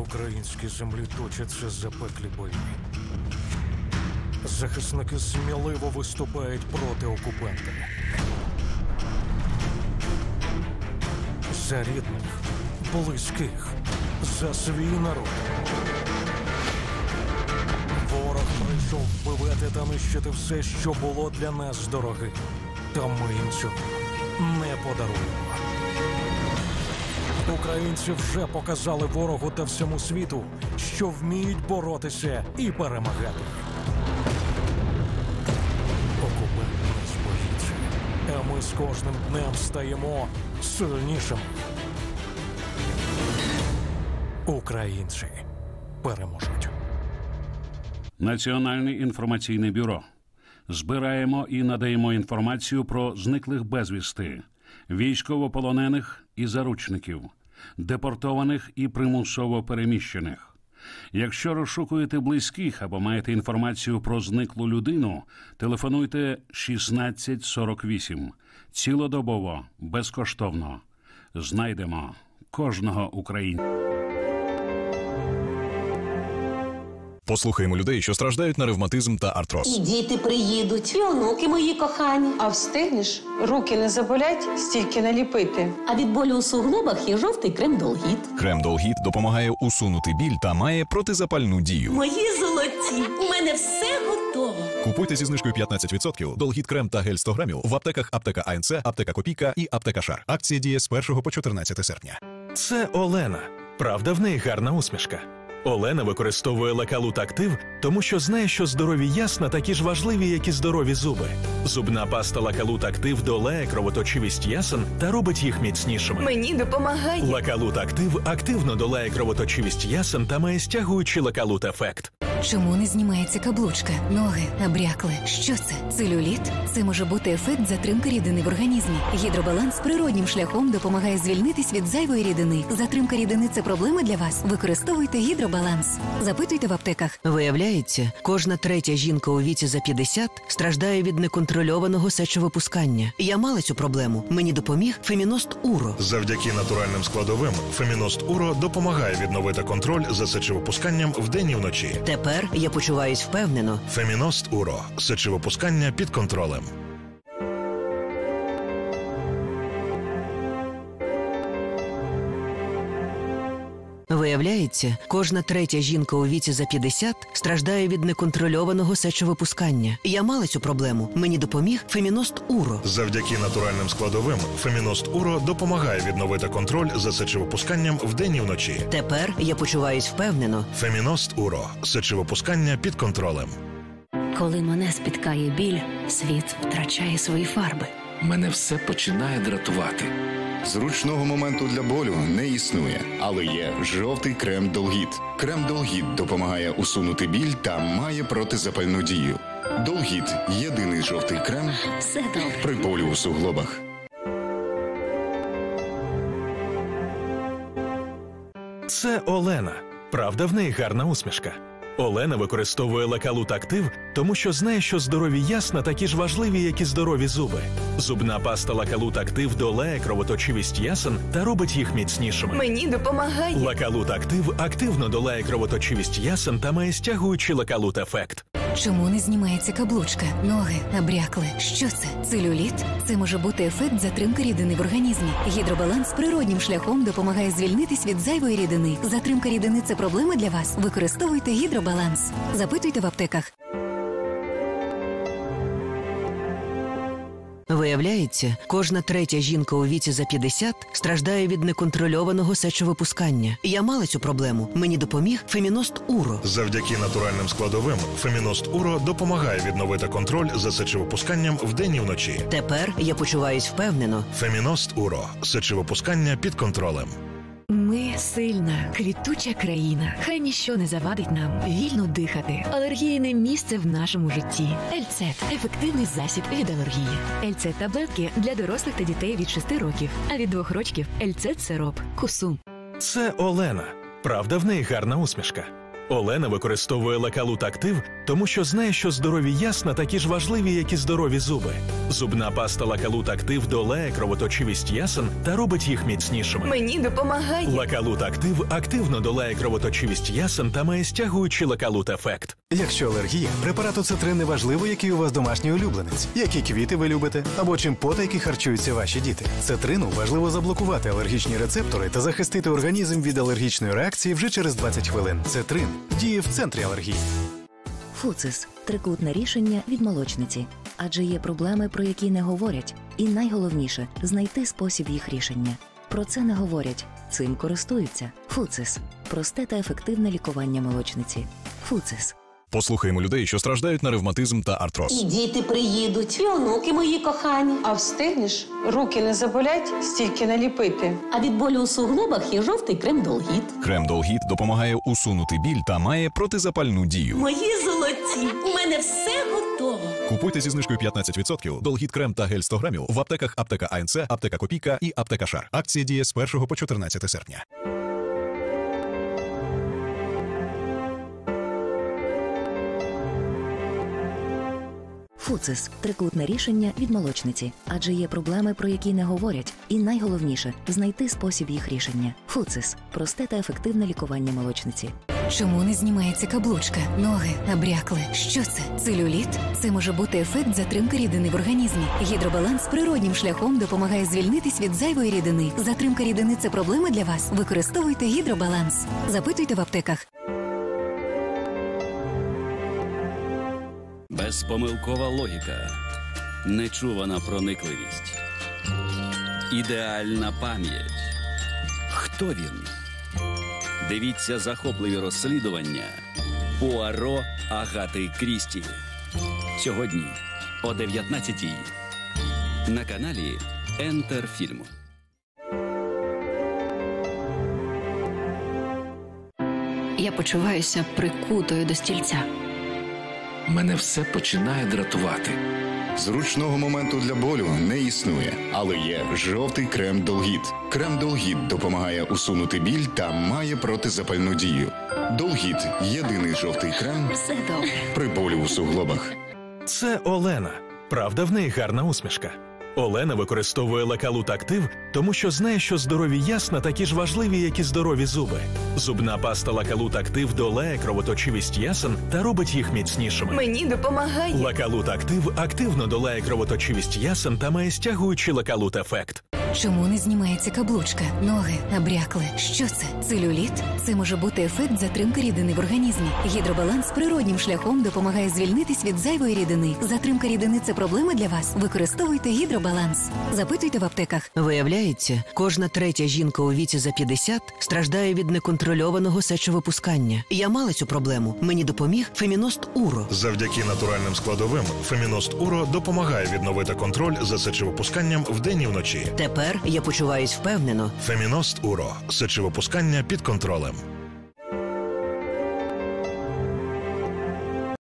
українській землі точаться запеклі бої. Захисники сміливо виступають проти окупанта. За рідних, близьких, за свій народ. Ворог прийшов вбивати та нищити все, що було для нас дорогим. Та ми їм цього не подаруємо. Українці вже показали ворогу та всьому світу, що вміють боротися і перемагати. Окупант нас боїться, а ми з кожним днем стаємо сильнішими. Українці переможуть. Національне інформаційне бюро. Збираємо і надаємо інформацію про зниклих безвісти, військовополонених і заручників, депортованих і примусово переміщених. Якщо розшукуєте близьких або маєте інформацію про зниклу людину, телефонуйте 1648. Цілодобово, безкоштовно. Знайдемо кожного українця. Послухаємо людей, що страждають на ревматизм та артроз. І діти приїдуть, і онуки мої кохані. А встигнеш? Руки не заболять, стільки наліпити. А від болю у суглобах є жовтий крем Долгіт. Крем Долгіт допомагає усунути біль та має протизапальну дію. Мої золоті, у мене все готово. Купуйте зі знижкою 15% Долгіт крем та гель 100 грамів в аптеках Аптека АНЦ, Аптека Копійка і Аптека Шар. Акція діє з 1 по 14 серпня. Це Олена. Правда, в неї гарна усмішка. Олена використовує Лакалут Актив, тому що знає, що здорові ясна такі ж важливі, як і здорові зуби. Зубна паста Лакалут Актив долає кровоточивість ясен та робить їх міцнішими. Мені допомагає. Лакалут Актив активно долає кровоточивість ясен та має стягуючий Лакалут ефект. Чому не знімається каблучка? Ноги набрякли. Що це? Целюліт? Це може бути ефект затримки рідини в організмі. Гідробаланс природнім шляхом допомагає звільнитись від зайвої рідини. Затримка рідини – це проблема для вас? Використовуйте гідробаланс. Запитуйте в аптеках. Виявляється, кожна третя жінка у віці за 50 страждає від неконтрольованого сечовипускання. Я мала цю проблему. Мені допоміг Феміност Уро. Завдяки натуральним складовим Феміност Уро допомагає відновити контроль за сечовипусканням вдень і вночі. Тепер я почуваюсь впевнено. Феміност Уро. Сечовипускання під контролем. Виявляється, кожна третя жінка у віці за 50 страждає від неконтрольованого сечовипускання. Я мала цю проблему. Мені допоміг Феміност Уро. Завдяки натуральним складовим Феміност Уро допомагає відновити контроль за сечовипусканням вдень і вночі. Тепер я почуваюсь впевнено. Феміност Уро. Сечовипускання під контролем. Коли мене спіткає біль, світ втрачає свої фарби. Мене все починає дратувати. Зручного моменту для болю не існує, але є жовтий крем Долгіт. Крем Долгіт допомагає усунути біль та має протизапальну дію. Долгіт – єдиний жовтий крем при болю у суглобах. Це Олена. Правда, в неї гарна усмішка. Олена використовує Лакалут Актив, тому що знає, що здорові ясна такі ж важливі, як і здорові зуби. Зубна паста Лакалут Актив долає кровоточивість ясен та робить їх міцнішими. Мені допомагає. Лакалут Актив активно долає кровоточивість ясен та має стягуючий Лакалут ефект. Чому не знімається каблучка? Ноги набрякли. Що це? Целюліт? Це може бути ефект затримки рідини в організмі. Гідробаланс природнім шляхом допомагає звільнитись від зайвої рідини. Затримка рідини – це проблема для вас? Використовуйте гідробаланс. Запитуйте в аптеках. Виявляється, кожна третя жінка у віці за 50 страждає від неконтрольованого сечовипускання. Я мала цю проблему. Мені допоміг Феміност Уро. Завдяки натуральним складовим Феміност Уро допомагає відновити контроль за сечовипусканням вдень і вночі. Тепер я почуваюсь впевнено. Феміност Уро. Сечовипускання під контролем. Ми сильна, квітуча країна. Хай ніщо не завадить нам вільно дихати. Алергії не місце в нашому житті. Ельцет – ефективний засіб від алергії. Ельцет – таблетки для дорослих та дітей від 6 років. А від 2 років – Ельцет – сироп. Кусум. Це Олена. Правда, в неї гарна усмішка. Олена використовує Лакалут Актив, тому що знає, що здорові ясна такі ж важливі, як і здорові зуби. Зубна паста Лакалут Актив долає кровоточивість ясен та робить їх міцнішими. Мені допомагає. Лакалут Актив активно долає кровоточивість ясен та має стягуючий Лакалут-ефект. Якщо алергія, препарат Оцетрин не важливо, який у вас домашній улюбленець, які квіти ви любите, або чим потайки харчуються ваші діти. Цетрину важливо заблокувати алергічні рецептори та захистити організм від алергічної реакції вже через 20 хвилин. Цетрин діє в центрі алергії. Фуцис – трикутне рішення від молочниці. Адже є проблеми, про які не говорять. І найголовніше – знайти спосіб їх рішення. Про це не говорять. Цим користуються. Фуцис – просте та ефективне лікування молочниці. Фуцис. Послухаємо людей, що страждають на ревматизм та артроз. І діти приїдуть, і онуки мої кохані. А встигнеш? Руки не заболять, стільки наліпити. А від болю у суглобах є жовтий крем Долгіт. Крем Долгіт допомагає усунути біль та має протизапальну дію. Мої золоті, у мене все готово. Купуйте зі знижкою 15% Долгіт крем та гель 100 грамів в аптеках Аптека АНЦ, Аптека Копійка і Аптека Шар. Акція діє з 1 по 14 серпня. Фуцис – трикутне рішення від молочниці. Адже є проблеми, про які не говорять. І найголовніше – знайти спосіб їх рішення. Фуцис – просте та ефективне лікування молочниці. Чому не знімається каблучка? Ноги набрякли. Що це? Целюліт? Це може бути ефект затримки рідини в організмі. Гідробаланс природнім шляхом допомагає звільнитись від зайвої рідини. Затримка рідини – це проблема для вас? Використовуйте гідробаланс. Запитуйте в аптеках. Безпомилкова логіка, нечувана проникливість, ідеальна пам'ять. Хто він? Дивіться захопливі розслідування Пуаро Агати Крісті. Сьогодні о 19:00 на каналі Ентер Фільм. Я почуваюся прикутою до стільця. Мене все починає дратувати. Зручного моменту для болю не існує, але є жовтий крем Долгіт. Крем Долгіт допомагає усунути біль та має протизапальну дію. Долгіт – єдиний жовтий крем при болю у суглобах. Це Олена. Правда, в неї гарна усмішка. Олена використовує Лакалут Актив, тому що знає, що здорові ясна такі ж важливі, як і здорові зуби. Зубна паста Лакалут Актив долає кровоточивість ясен та робить їх міцнішими. Мені допомагає. Лакалут Актив активно долає кровоточивість ясен та має стягуючий Лакалут-ефект. Чому не знімається каблучка? Ноги набрякли. Що це? Целюліт? Це може бути ефект затримки рідини в організмі. Гідробаланс природнім шляхом допомагає звільнитись від зайвої рідини. Затримка рідини – це проблема для вас? Використовуйте гідробаланс. Запитуйте в аптеках. Виявляється, кожна третя жінка у віці за 50 страждає від неконтрольованого сечовипускання. Я мала цю проблему. Мені допоміг Феміност Уро. Завдяки натуральним складовим Феміност Уро допомагає відновити контроль за сечовипусканням вдень і вночі. Тепер я почуваюсь впевнено. Феміност Уро. Сечовипускання під контролем.